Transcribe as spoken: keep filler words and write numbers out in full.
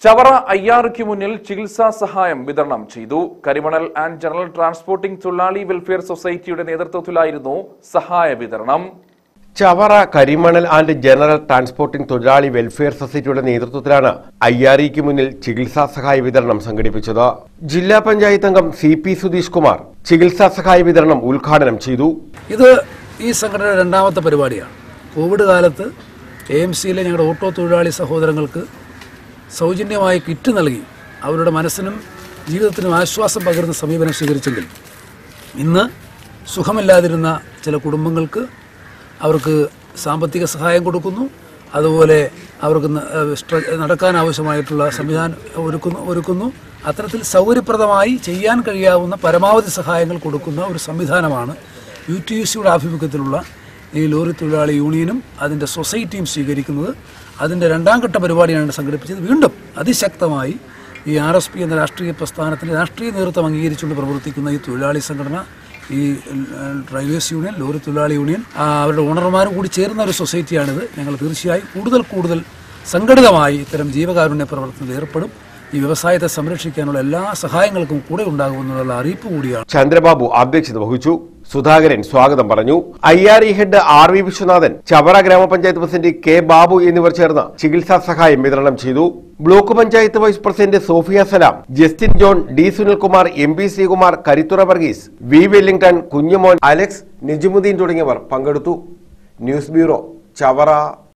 ചവറ അയ്യാറുക്ക് മുന്നിൽ ചികിത്സാ സഹായം വിതരണം ചെയ്തു. കരിമണൽ ആൻഡ് ജനറൽ ട്രാൻസ്പോർട്ടിംഗ് തൊഴിലാളി വെൽഫെയർ സൊസൈറ്റിയുടെ നേതൃത്വത്തിലായിരുന്നു സഹായ വിതരണം. Chavara Karimanal and general transporting തൊഴിലാളി വെൽഫെയർ സൊസൈറ്റിയുടെ നേതൃത്വത്തിലാണ് അയ്യാറിക്ക് മുന്നിൽ ചികിത്സാ സഹായ വിതരണം സംഘടിപ്പിച്ചത്. ജില്ലാ പഞ്ചായത്ത് അംഗം സി പി സുധീഷ് കുമാർ ചികിത്സാ സഹായ വിതരണം ഉദ്ഘാടനം ചെയ്തു. ഇത് ഈ സംഘടനയുടെ രണ്ടാമത്തെ പരിപാടിയാണ്. കോവിഡ് കാലത്ത് എ എം സിയിലെ ഞങ്ങളുടെ ഓട്ടോ തൊഴിലാളി സഹോദരങ്ങൾക്ക് സൗജന്യമായി കിറ്റ് നൽകി അവരുടെ മനസ്സിനും ജീവിതത്തിനും ആശ്വാസം പകരുന്ന സമീപനം സ്വീകരിച്ചെങ്കിൽ ഇന്ന് സുഖമില്ലാതിരുന്ന ചില കുടുംബങ്ങൾക്ക് അവർക്ക് സാമ്പത്തിക സഹായം കൊടുക്കുന്നു. അതുപോലെ അവർക്ക് നടക്കാൻ ആവശ്യമായിട്ടുള്ള സംവിധാനം ഒരുക്കുന്നു ഒരുക്കുന്നു അത്തരത്തിൽ സൗകര്യപ്രദമായി ചെയ്യാൻ കഴിയാവുന്ന പരമാവധി സഹായങ്ങൾ കൊടുക്കുന്ന ഒരു സംവിധാനമാണ് യു ടി യു സിയുടെ ആഭിമുഖ്യത്തിലുള്ള ഈ ലോറി തൊഴിലാളി യൂണിയനും അതിൻ്റെ സൊസൈറ്റിയും സ്വീകരിക്കുന്നത്. അതിൻ്റെ രണ്ടാം ഘട്ട പരിപാടിയാണ് സംഘടിപ്പിച്ചത്. വീണ്ടും അതിശക്തമായി ഈ ആർ എസ് പി എന്ന രാഷ്ട്രീയ പ്രസ്ഥാനത്തിൻ്റെ രാഷ്ട്രീയ നേതൃത്വം അംഗീകരിച്ചുകൊണ്ട് പ്രവർത്തിക്കുന്ന ഈ തൊഴിലാളി സംഘടന, ഈ ഡ്രൈവേഴ്സ് യൂണിയൻ, ലോറി തൊഴിലാളി യൂണിയൻ, അവരുടെ ഓണർമാരും കൂടി ചേർന്ന ഒരു സൊസൈറ്റിയാണിത്. ഞങ്ങൾ തീർച്ചയായും കൂടുതൽ കൂടുതൽ സംഘടിതമായി ഇത്തരം ജീവകാരുണ്യ പ്രവർത്തനത്തിൽ ഏർപ്പെടും. ഈ വ്യവസായത്തെ സംരക്ഷിക്കാനുള്ള എല്ലാ സഹായങ്ങൾക്കും കൂടെ ഉണ്ടാകുമെന്നുള്ള അറിയിപ്പ് കൂടിയാണ്. ചന്ദ്രബാബു അധ്യക്ഷത വഹിച്ചു. സുധാകരൻ സ്വാഗതം പറഞ്ഞു. I R E head R V Viswanathan, Chavara grama panchayat president K Babu എന്നിവർ ചേർന്ന് ചികിത്സാ സഹായം വിതരണം ചെയ്തു. Block panchayat vice president Sofia Salam, Justin John, D Sunilkumar, M P Sreekumar, Karithura Varghese, V Wellington, Kunjumon, Alex, Nijamudheen തുടങ്ങിയവർ പങ്കെടുത്തു. News bureau, Chavara.